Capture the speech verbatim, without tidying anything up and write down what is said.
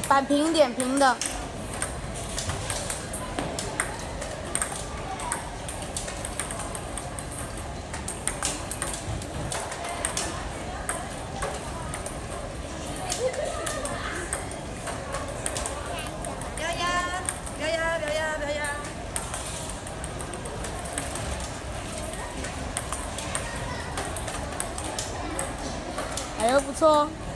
摆平点，平的。 不要压，不要压，不要压，不要压。 哎呦，不错哦。